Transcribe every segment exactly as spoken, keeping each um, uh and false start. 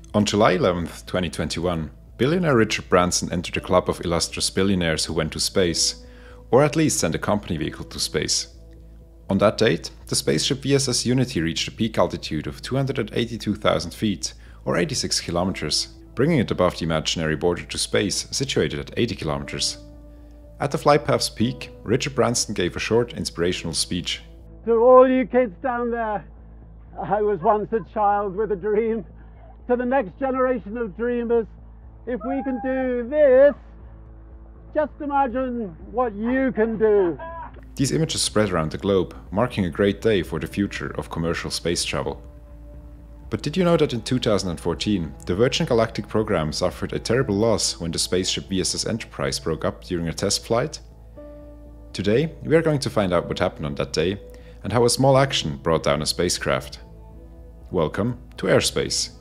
On July eleventh, twenty twenty-one, billionaire Richard Branson entered the club of illustrious billionaires who went to space, or at least sent a company vehicle to space. On that date, the spaceship V S S Unity reached a peak altitude of two hundred eighty-two thousand feet, or eighty-six kilometers, bringing it above the imaginary border to space, situated at eighty kilometers. At the flight path's peak, Richard Branson gave a short, inspirational speech. To all you kids down there, I was once a child with a dream. To the next generation of dreamers, if we can do this, just imagine what you can do. These images spread around the globe, marking a great day for the future of commercial space travel. But did you know that in two thousand fourteen, the Virgin Galactic program suffered a terrible loss when the spaceship V S S Enterprise broke up during a test flight? Today, we are going to find out what happened on that day and how a small action brought down a spacecraft. Welcome to airspace.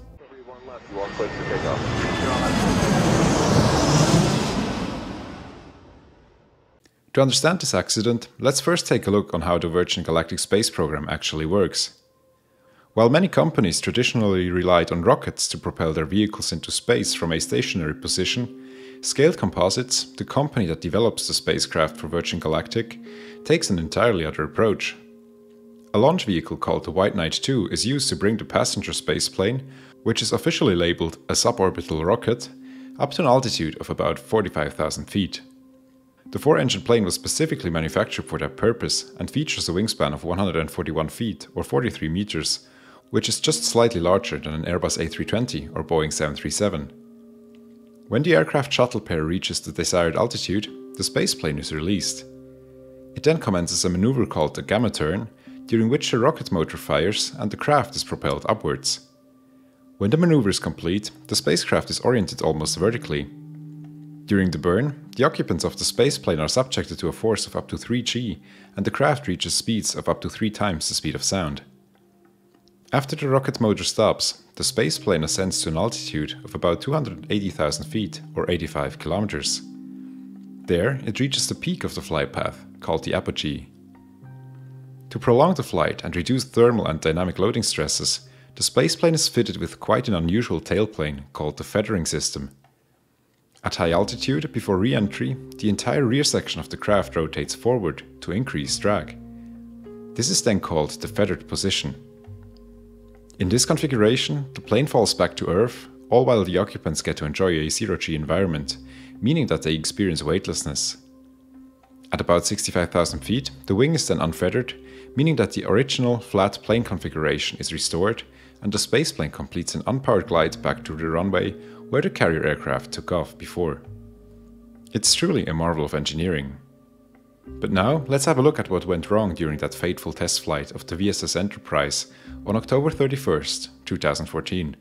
To understand this accident, let's first take a look on how the Virgin Galactic Space Program actually works. While many companies traditionally relied on rockets to propel their vehicles into space from a stationary position, Scaled Composites, the company that develops the spacecraft for Virgin Galactic, takes an entirely other approach. A launch vehicle called the White Knight two is used to bring the passenger spaceplane, which is officially labeled a suborbital rocket, up to an altitude of about forty-five thousand feet. The four-engine plane was specifically manufactured for that purpose and features a wingspan of one hundred forty-one feet or forty-three meters, which is just slightly larger than an Airbus A three twenty or Boeing seven thirty-seven. When the aircraft shuttle pair reaches the desired altitude, the spaceplane is released. It then commences a maneuver called the gamma turn, during which the rocket motor fires and the craft is propelled upwards. When the maneuver is complete, the spacecraft is oriented almost vertically. During the burn, the occupants of the spaceplane are subjected to a force of up to three G, and the craft reaches speeds of up to three times the speed of sound. After the rocket motor stops, the spaceplane ascends to an altitude of about two hundred eighty thousand feet or eighty-five kilometers. There, it reaches the peak of the flight path, called the apogee. To prolong the flight and reduce thermal and dynamic loading stresses, the spaceplane is fitted with quite an unusual tailplane called the feathering system. At high altitude, before re-entry, the entire rear section of the craft rotates forward to increase drag. This is then called the feathered position. In this configuration, the plane falls back to Earth, all while the occupants get to enjoy a zero-G environment, meaning that they experience weightlessness. At about sixty-five thousand feet, the wing is then unfeathered, meaning that the original flat plane configuration is restored and the spaceplane completes an unpowered glide back to the runway where the carrier aircraft took off before. It's truly a marvel of engineering. But now, let's have a look at what went wrong during that fateful test flight of the V S S Enterprise on October thirty-first, two thousand fourteen.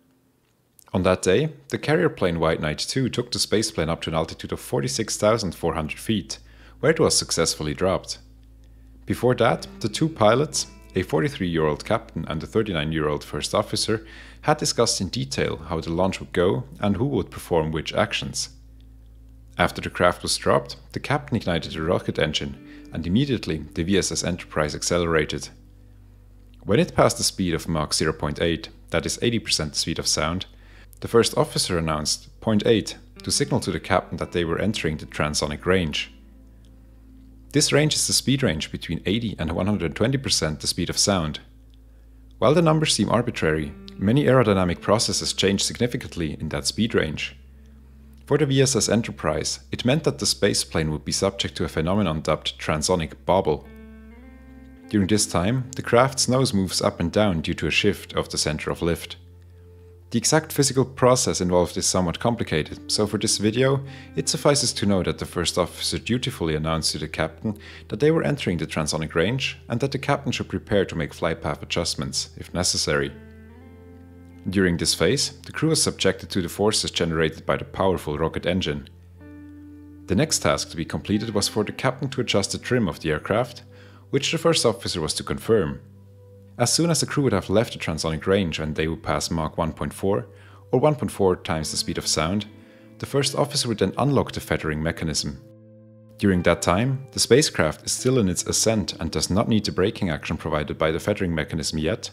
On that day, the carrier plane White Knight two took the spaceplane up to an altitude of forty-six thousand four hundred feet, where it was successfully dropped. Before that, the two pilots, a forty-three-year-old captain and a thirty-nine-year-old first officer, had discussed in detail how the launch would go and who would perform which actions. After the craft was dropped, the captain ignited the rocket engine, and immediately the V S S Enterprise accelerated. When it passed the speed of Mach zero point eight, that is eighty percent the speed of sound, the first officer announced zero point eight to signal to the captain that they were entering the transonic range. This range is the speed range between eighty and one hundred twenty percent the speed of sound. While the numbers seem arbitrary, many aerodynamic processes change significantly in that speed range. For the V S S Enterprise, it meant that the spaceplane would be subject to a phenomenon dubbed transonic bobble. During this time, the craft's nose moves up and down due to a shift of the center of lift. The exact physical process involved is somewhat complicated, so for this video, it suffices to know that the first officer dutifully announced to the captain that they were entering the transonic range and that the captain should prepare to make flight path adjustments, if necessary. During this phase, the crew was subjected to the forces generated by the powerful rocket engine. The next task to be completed was for the captain to adjust the trim of the aircraft, which the first officer was to confirm. As soon as the crew would have left the transonic range and they would pass Mach one point four, or one point four times the speed of sound, the first officer would then unlock the feathering mechanism. During that time, the spacecraft is still in its ascent and does not need the braking action provided by the feathering mechanism yet,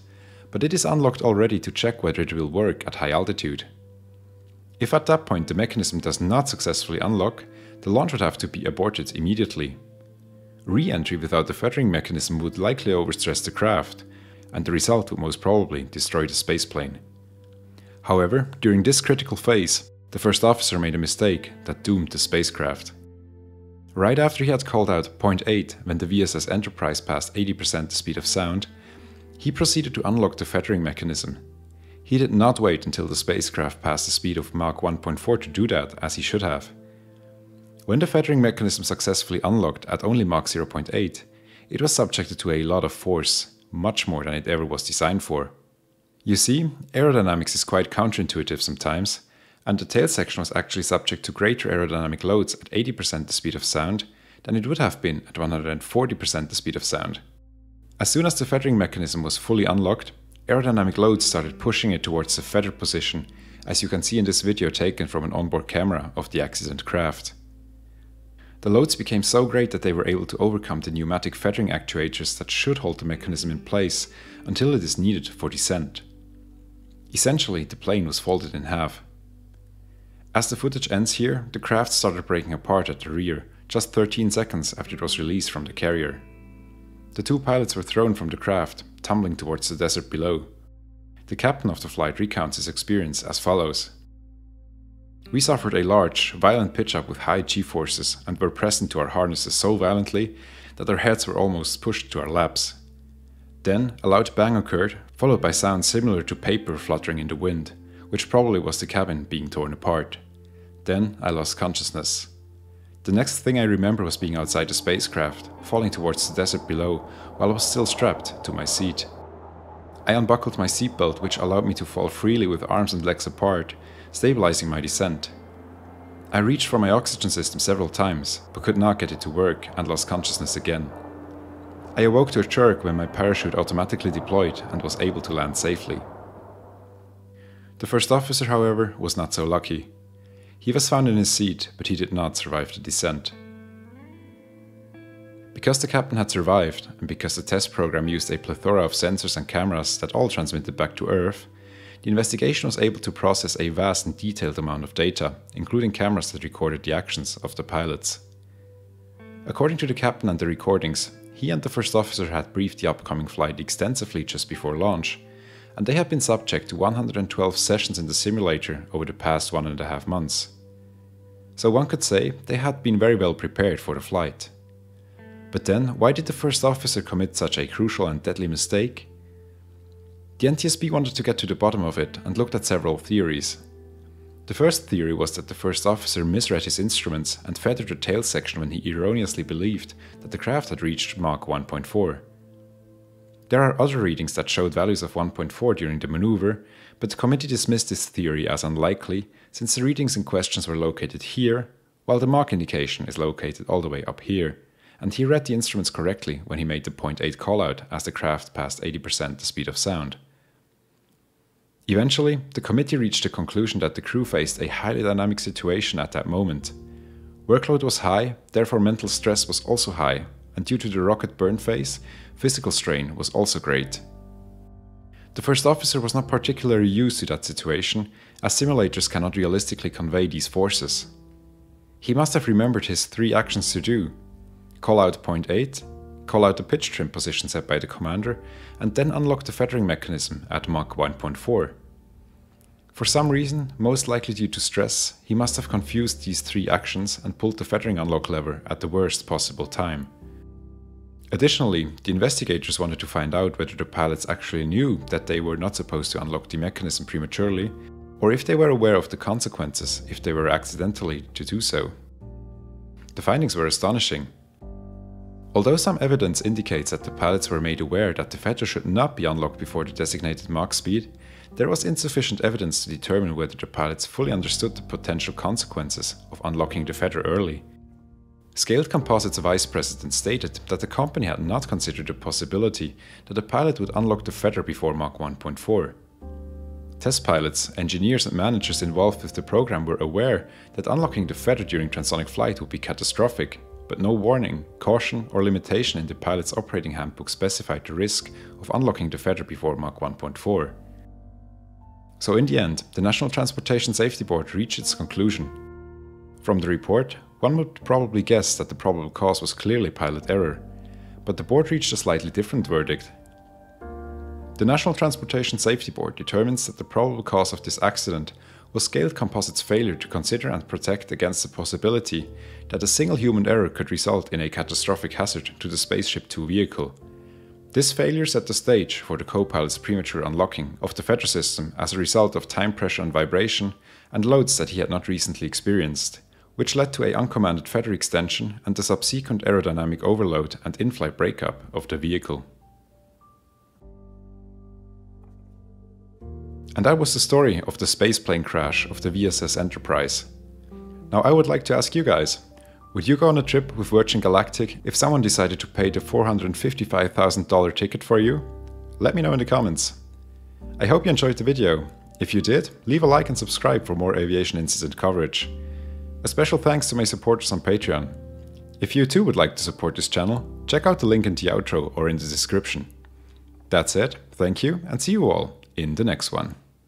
but it is unlocked already to check whether it will work at high altitude. If at that point the mechanism does not successfully unlock, the launch would have to be aborted immediately. Re-entry without the feathering mechanism would likely overstress the craft, and the result would most probably destroy the spaceplane. However, during this critical phase, the first officer made a mistake that doomed the spacecraft. Right after he had called out point eight when the V S S Enterprise passed eighty percent the speed of sound, he proceeded to unlock the feathering mechanism. He did not wait until the spacecraft passed the speed of Mach one point four to do that, as he should have. When the feathering mechanism successfully unlocked at only Mach zero point eight, it was subjected to a lot of force, much more than it ever was designed for. You see, aerodynamics is quite counterintuitive sometimes, and the tail section was actually subject to greater aerodynamic loads at eighty percent the speed of sound than it would have been at one hundred forty percent the speed of sound. As soon as the feathering mechanism was fully unlocked, aerodynamic loads started pushing it towards the feathered position, as you can see in this video taken from an onboard camera of the accident craft. The loads became so great that they were able to overcome the pneumatic feathering actuators that should hold the mechanism in place until it is needed for descent. Essentially, the plane was folded in half. As the footage ends here, the craft started breaking apart at the rear, just thirteen seconds after it was released from the carrier. The two pilots were thrown from the craft, tumbling towards the desert below. The captain of the flight recounts his experience as follows. We suffered a large, violent pitch-up with high G-forces and were pressed into our harnesses so violently that our heads were almost pushed to our laps. Then a loud bang occurred, followed by sounds similar to paper fluttering in the wind, which probably was the cabin being torn apart. Then I lost consciousness. The next thing I remember was being outside the spacecraft, falling towards the desert below while I was still strapped to my seat. I unbuckled my seatbelt, which allowed me to fall freely with arms and legs apart, stabilizing my descent. I reached for my oxygen system several times, but could not get it to work and lost consciousness again. I awoke to a jerk when my parachute automatically deployed and was able to land safely. The first officer, however, was not so lucky. He was found in his seat, but he did not survive the descent. Because the captain had survived, and because the test program used a plethora of sensors and cameras that all transmitted back to Earth, the investigation was able to process a vast and detailed amount of data, including cameras that recorded the actions of the pilots. According to the captain and the recordings, he and the first officer had briefed the upcoming flight extensively just before launch, and they had been subject to one hundred twelve sessions in the simulator over the past one and a half months. So one could say they had been very well prepared for the flight. But then, why did the first officer commit such a crucial and deadly mistake? The N T S B wanted to get to the bottom of it and looked at several theories. The first theory was that the first officer misread his instruments and feathered the tail section when he erroneously believed that the craft had reached Mach one point four. There are other readings that showed values of one point four during the maneuver, but the committee dismissed this theory as unlikely since the readings in questions were located here, while the Mach indication is located all the way up here, and he read the instruments correctly when he made the point eight callout as the craft passed eighty percent the speed of sound. Eventually, the committee reached the conclusion that the crew faced a highly dynamic situation at that moment. Workload was high, therefore mental stress was also high, and due to the rocket burn phase, physical strain was also great. The first officer was not particularly used to that situation, as simulators cannot realistically convey these forces. He must have remembered his three actions to do: call out point eight, call out the pitch trim position set by the commander, and then unlock the feathering mechanism at Mach one point four. For some reason, most likely due to stress, he must have confused these three actions and pulled the feathering unlock lever at the worst possible time. Additionally, the investigators wanted to find out whether the pilots actually knew that they were not supposed to unlock the mechanism prematurely, or if they were aware of the consequences if they were accidentally to do so. The findings were astonishing. Although some evidence indicates that the pilots were made aware that the feather should not be unlocked before the designated Mach speed, there was insufficient evidence to determine whether the pilots fully understood the potential consequences of unlocking the feather early. Scaled Composites vice president stated that the company had not considered the possibility that a pilot would unlock the feather before Mach one point four. Test pilots, engineers and managers involved with the program were aware that unlocking the feather during transonic flight would be catastrophic, but no warning, caution or limitation in the pilot's operating handbook specified the risk of unlocking the feather before Mach one point four. So in the end, the National Transportation Safety Board reached its conclusion. From the report, one would probably guess that the probable cause was clearly pilot error, but the board reached a slightly different verdict. The National Transportation Safety Board determines that the probable cause of this accident was Scaled Composites' failure to consider and protect against the possibility that a single human error could result in a catastrophic hazard to the Spaceship two vehicle. This failure set the stage for the co-pilot's premature unlocking of the feather system as a result of time pressure and vibration and loads that he had not recently experienced, which led to an uncommanded feather extension and the subsequent aerodynamic overload and in-flight breakup of the vehicle. And that was the story of the spaceplane crash of the V S S Enterprise. Now I would like to ask you guys, would you go on a trip with Virgin Galactic if someone decided to pay the four hundred fifty-five thousand dollar ticket for you? Let me know in the comments. I hope you enjoyed the video. If you did, leave a like and subscribe for more aviation incident coverage. A special thanks to my supporters on Patreon. If you too would like to support this channel, check out the link in the outro or in the description. That's it, thank you and see you all in the next one.